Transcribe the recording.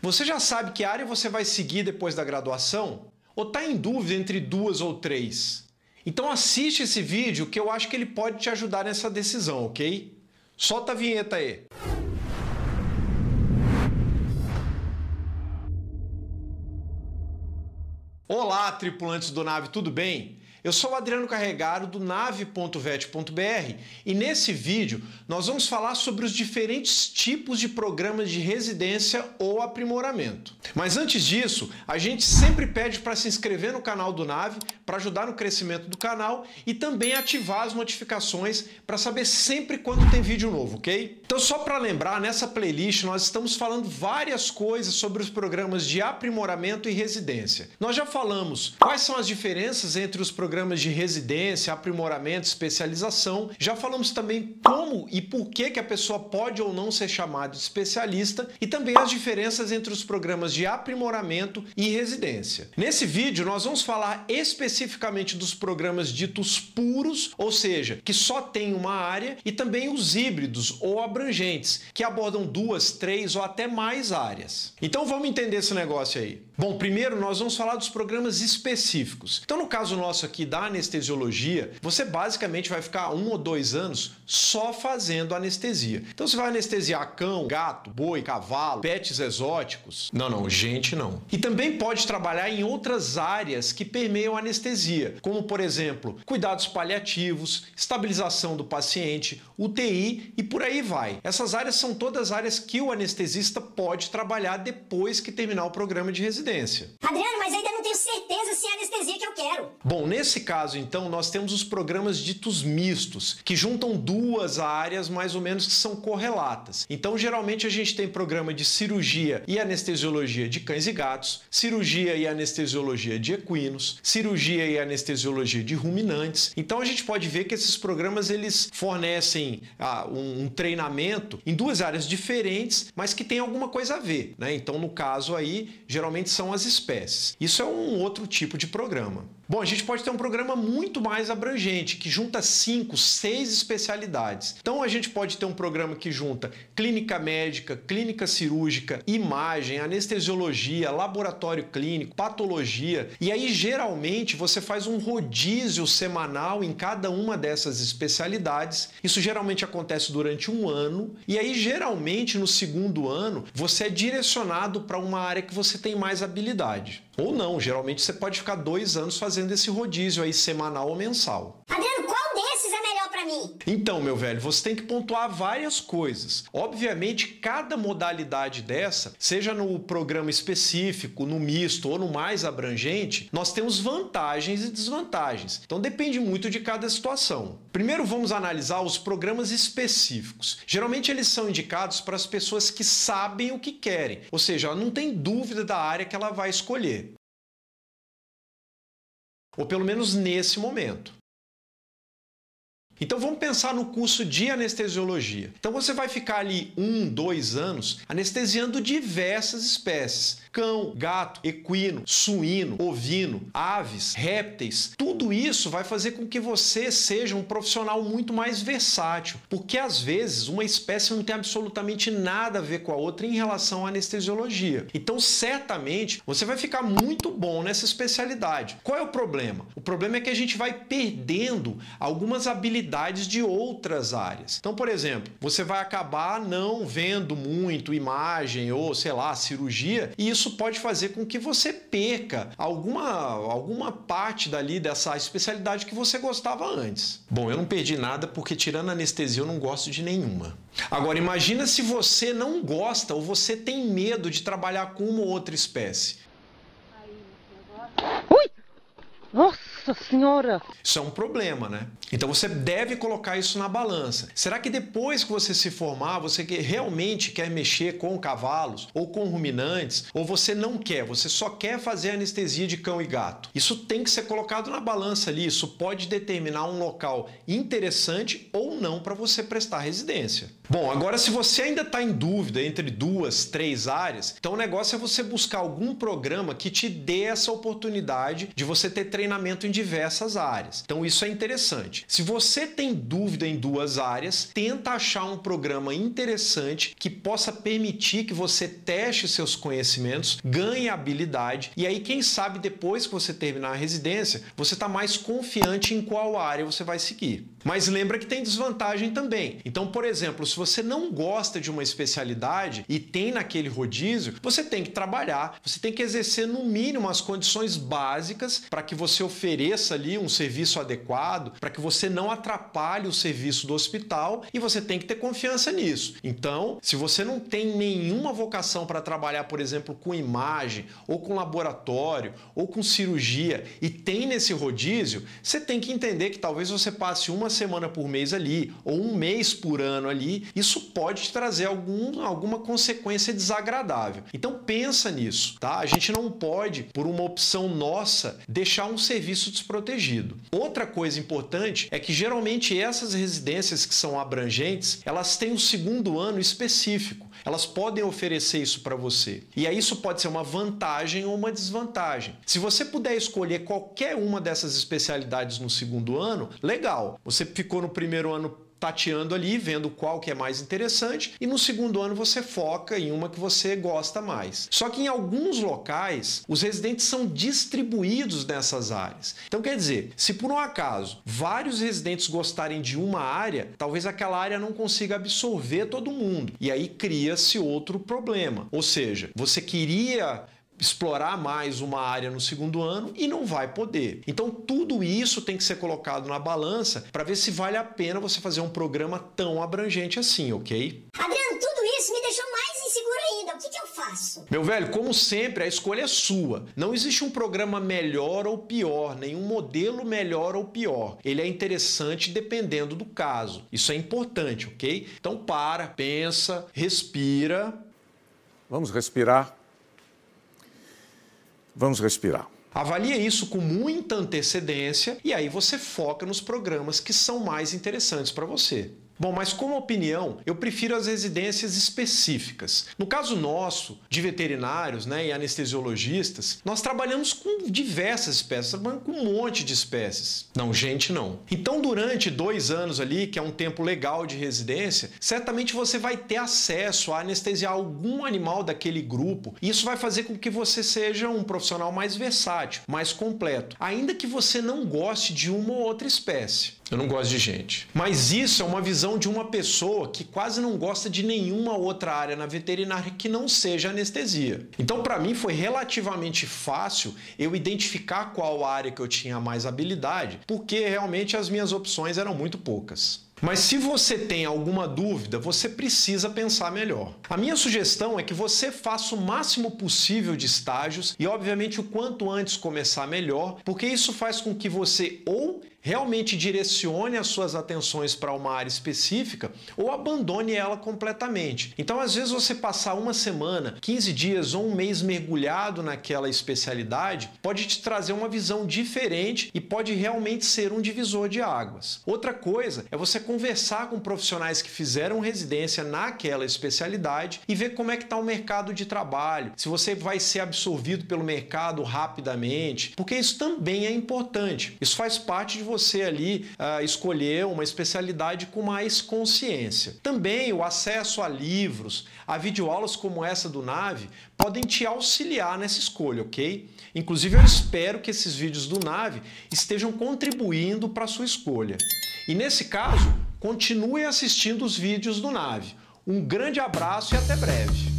Você já sabe que área você vai seguir depois da graduação? Ou está em dúvida entre 2 ou 3? Então assiste esse vídeo que eu acho que ele pode te ajudar nessa decisão, ok? Solta a vinheta aí! Olá, tripulantes do Nave, tudo bem? Eu sou o Adriano Carregaro do nave.vet.br e nesse vídeo nós vamos falar sobre os diferentes tipos de programas de residência ou aprimoramento. Mas antes disso, a gente sempre pede para se inscrever no canal do Nave para ajudar no crescimento do canal e também ativar as notificações para saber sempre quando tem vídeo novo, ok? Então só para lembrar, nessa playlist nós estamos falando várias coisas sobre os programas de aprimoramento e residência. Nós já falamos quais são as diferenças entre os programas de residência, aprimoramento, especialização. Já falamos também como e por que a pessoa pode ou não ser chamada de especialista e também as diferenças entre os programas de aprimoramento e residência. Nesse vídeo nós vamos falar especificamente dos programas ditos puros, ou seja, que só tem uma área, e também os híbridos ou abrangentes, que abordam 2, 3 ou até mais áreas. Então vamos entender esse negócio aí. Bom, primeiro nós vamos falar dos programas específicos. Então no caso nosso aqui da anestesiologia, você basicamente vai ficar 1 ou 2 anos só fazendo anestesia. Então você vai anestesiar cão, gato, boi, cavalo, pets exóticos. Não, gente não. E também pode trabalhar em outras áreas que permeiam a anestesia, como por exemplo, cuidados paliativos, estabilização do paciente, UTI e por aí vai. Essas áreas são todas áreas que o anestesista pode trabalhar depois que terminar o programa de residência. Adriano, mas ainda não tenho certeza se é a anestesia que eu quero. Bom, nesse caso, então, nós temos os programas ditos mistos, que juntam 2 áreas mais ou menos que são correlatas. Então, geralmente, a gente tem programa de cirurgia e anestesiologia de cães e gatos, cirurgia e anestesiologia de equinos, cirurgia e anestesiologia de ruminantes. Então, a gente pode ver que esses programas eles fornecem um treinamento em 2 áreas diferentes, mas que tem alguma coisa a ver, né? Então, no caso aí, geralmente são as espécies. Isso é um outro tipo de programa. Bom, a gente pode ter um programa muito mais abrangente, que junta 5, 6 especialidades. Então a gente pode ter um programa que junta clínica médica, clínica cirúrgica, imagem, anestesiologia, laboratório clínico, patologia. E aí geralmente você faz um rodízio semanal em cada uma dessas especialidades. Isso geralmente acontece durante 1 ano. E aí geralmente no 2º ano você é direcionado para uma área que você tem mais habilidade. Ou não, geralmente você pode ficar 2 anos fazendo esse rodízio aí semanal ou mensal. Adriano, qual desses é melhor pra mim? Então, meu velho, você tem que pontuar várias coisas. Obviamente, cada modalidade dessa, seja no programa específico, no misto ou no mais abrangente, nós temos vantagens e desvantagens. Então, depende muito de cada situação. Primeiro, vamos analisar os programas específicos. Geralmente, eles são indicados para as pessoas que sabem o que querem, ou seja, ela não tem dúvida da área que ela vai escolher. Ou pelo menos nesse momento. Então vamos pensar no curso de anestesiologia. Então você vai ficar ali 1, 2 anos anestesiando diversas espécies. Cão, gato, equino, suíno, ovino, aves, répteis. Tudo isso vai fazer com que você seja um profissional muito mais versátil, porque às vezes uma espécie não tem absolutamente nada a ver com a outra em relação à anestesiologia. Então certamente você vai ficar muito bom nessa especialidade. Qual é o problema? O problema é que a gente vai perdendo algumas habilidades de outras áreas. Então, por exemplo, você vai acabar não vendo muito imagem ou, sei lá, cirurgia, e isso pode fazer com que você perca alguma parte dali dessa especialidade que você gostava antes. Bom, eu não perdi nada porque tirando anestesia eu não gosto de nenhuma. Agora, imagina se você não gosta ou você tem medo de trabalhar com uma ou outra espécie. Ui! Nossa Senhora! Isso é um problema, né? Então você deve colocar isso na balança. Será que depois que você se formar, você realmente quer mexer com cavalos ou com ruminantes? Ou você não quer, você só quer fazer anestesia de cão e gato? Isso tem que ser colocado na balança ali. Isso pode determinar um local interessante ou não para você prestar residência. Bom, agora se você ainda está em dúvida entre 2, 3 áreas, então o negócio é você buscar algum programa que te dê essa oportunidade de você ter treinamento em diversas áreas. Então isso é interessante. Se você tem dúvida em 2 áreas, tenta achar um programa interessante que possa permitir que você teste seus conhecimentos, ganhe habilidade e aí quem sabe depois que você terminar a residência, você está mais confiante em qual área você vai seguir. Mas lembra que tem desvantagem também. Então, por exemplo, se você não gosta de uma especialidade e tem naquele rodízio, você tem que trabalhar, você tem que exercer no mínimo as condições básicas para que você ofereça ali um serviço adequado, para que você não atrapalhe o serviço do hospital e você tem que ter confiança nisso. Então, se você não tem nenhuma vocação para trabalhar, por exemplo, com imagem, ou com laboratório, ou com cirurgia e tem nesse rodízio, você tem que entender que talvez você passe uma semana por mês ali, ou um mês por ano ali, isso pode te trazer alguma consequência desagradável. Então pensa nisso, tá? A gente não pode, por uma opção nossa, deixar um serviço desprotegido. Outra coisa importante é que geralmente essas residências que são abrangentes, elas têm um segundo ano específico. Elas podem oferecer isso para você. E aí isso pode ser uma vantagem ou uma desvantagem. Se você puder escolher qualquer uma dessas especialidades no segundo ano, legal. Você ficou no primeiro ano tateando ali, vendo qual que é mais interessante, e no segundo ano você foca em uma que você gosta mais. Só que em alguns locais, os residentes são distribuídos nessas áreas. Então quer dizer, se por um acaso vários residentes gostarem de uma área, talvez aquela área não consiga absorver todo mundo. E aí cria-se outro problema. Ou seja, você queria explorar mais uma área no segundo ano e não vai poder. Então tudo isso tem que ser colocado na balança para ver se vale a pena você fazer um programa tão abrangente assim, ok? Adriano, tudo isso me deixou mais inseguro ainda. O que eu faço? Meu velho, como sempre, a escolha é sua. Não existe um programa melhor ou pior, nenhum modelo melhor ou pior. Ele é interessante dependendo do caso. Isso é importante, ok? Então para, pensa, respira. Vamos respirar. Vamos respirar. Avalia isso com muita antecedência e aí você foca nos programas que são mais interessantes para você. Bom, mas como opinião, eu prefiro as residências específicas. No caso nosso, de veterinários, e anestesiologistas, nós trabalhamos com diversas espécies, trabalhamos com um monte de espécies. Não, gente, não. Então, durante 2 anos ali, que é um tempo legal de residência, certamente você vai ter acesso a anestesiar algum animal daquele grupo. Isso vai fazer com que você seja um profissional mais versátil, mais completo, ainda que você não goste de uma ou outra espécie. Eu não gosto de gente. Mas isso é uma visão de uma pessoa que quase não gosta de nenhuma outra área na veterinária que não seja anestesia. Então, para mim, foi relativamente fácil eu identificar qual área que eu tinha mais habilidade, porque realmente as minhas opções eram muito poucas. Mas se você tem alguma dúvida, você precisa pensar melhor. A minha sugestão é que você faça o máximo possível de estágios e, obviamente, o quanto antes começar melhor, porque isso faz com que você ou realmente direcione as suas atenções para uma área específica ou abandone ela completamente. Então, às vezes, você passar uma semana, 15 dias ou um mês mergulhado naquela especialidade pode te trazer uma visão diferente e pode realmente ser um divisor de águas. Outra coisa é você conversar com profissionais que fizeram residência naquela especialidade e ver como é que está o mercado de trabalho, se você vai ser absorvido pelo mercado rapidamente, porque isso também é importante. Isso faz parte de você ali escolher uma especialidade com mais consciência. Também o acesso a livros, a videoaulas como essa do NAVE, podem te auxiliar nessa escolha, ok? Inclusive, eu espero que esses vídeos do NAVE estejam contribuindo para a sua escolha. E nesse caso, continue assistindo os vídeos do NAVE. Um grande abraço e até breve!